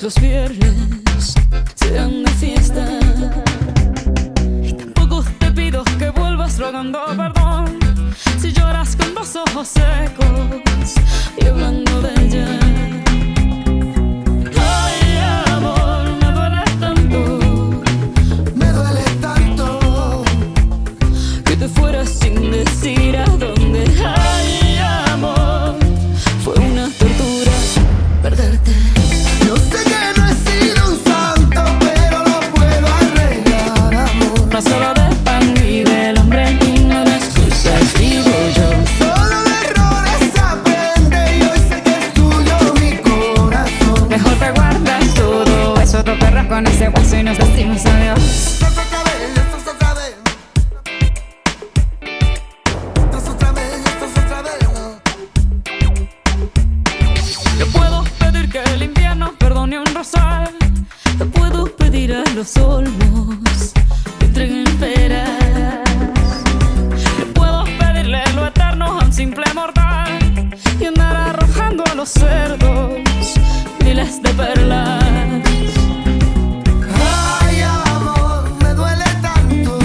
los viernes sean de fiesta. Y tampoco te pido que vuelvas rogando perdón si lloras con los ojos secos y hablando de ella. Ay, amor, me duele tanto que te fueras sin decir a dónde. Ay, amor, fue una tortura perderte. Yo sé que no he sido un santo, pero lo puedo arreglar, amor. No solo de pan vive el hombre y no de excusas vivo yo. Solo de errores aprende y hoy sé que es tuyo mi corazón. Mejor te guardas todo eso, te perras con ese hueso y nos decimos adiós. Esto es otra vez, esto es otra vez. Esto es otra vez, esto es otra vez. Yo puedo pedir que el invierno perdone un rosal. Te puedo pedir a los olmos que entreguen peras. Yo puedo pedirle lo eterno a un simple mortal y andar arrojando a los cerdos miles de perlas. Ay, amor, me duele tanto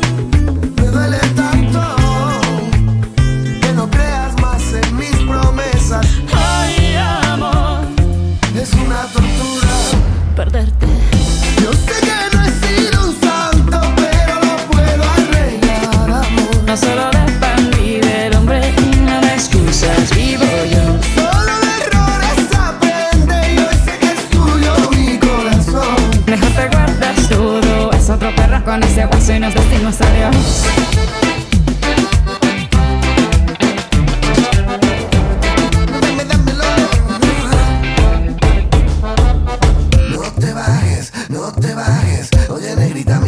que no creas más en mis promesas. Ay, amor, Es una tortura perderte. Yo sé que no he sido un santo, pero lo puedo arreglar, amor. No solo de pan vive el hombre y no de excusas vivo yo. Solo de errores aprende y hoy sé que es tuyo mi corazón. Mejor te guardas todo, es otro perro con ese hueso y nos decimos adiós. Dámelo. No te bajes, oye negrita.